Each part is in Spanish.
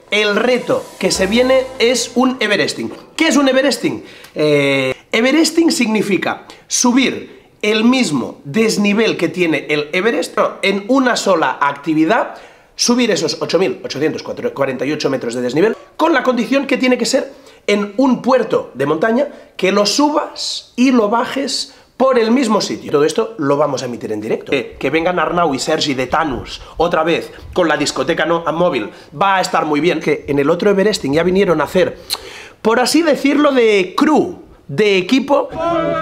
el reto que se viene es un Everesting. ¿Qué es un Everesting? Everesting significa subir el mismo desnivel que tiene el Everest, pero en una sola actividad, subir esos 8.848 metros de desnivel, con la condición que tiene que ser en un puerto de montaña, que lo subas y lo bajes por el mismo sitio. Todo esto lo vamos a emitir en directo. Que vengan Arnau y Sergi de Thanos otra vez con la discoteca móvil, va a estar muy bien. Que en el otro Everesting ya vinieron a hacer, por así decirlo, de crew, de equipo.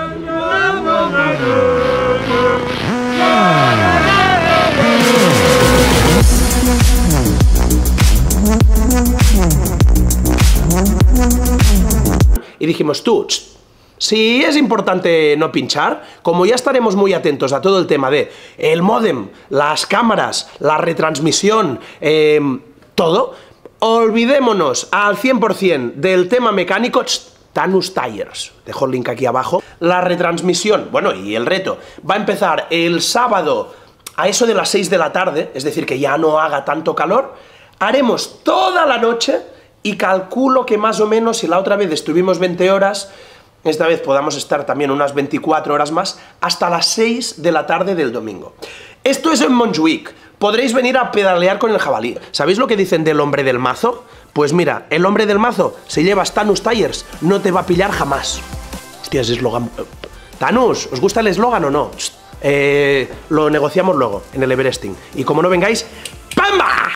Y dijimos, tú, si es importante no pinchar, como ya estaremos muy atentos a todo el tema de el módem, las cámaras, la retransmisión, todo, olvidémonos al 100% del tema mecánico. Thanos Tires, dejo el link aquí abajo. La retransmisión, bueno, y el reto va a empezar el sábado a eso de las 6 de la tarde, es decir, que ya no haga tanto calor. Haremos toda la noche y calculo que más o menos, si la otra vez estuvimos 20 horas, esta vez podamos estar también unas 24 horas más, hasta las 6 de la tarde del domingo. Esto es en Montjuïc. Podréis venir a pedalear con el jabalí. ¿Sabéis lo que dicen del hombre del mazo? Pues mira, el hombre del mazo, si llevas Thanos Tires, no te va a pillar jamás. Hostia, ese eslogan. Thanos, ¿os gusta el eslogan o no? Lo negociamos luego, en el Everesting. Y como no vengáis, ¡pamba!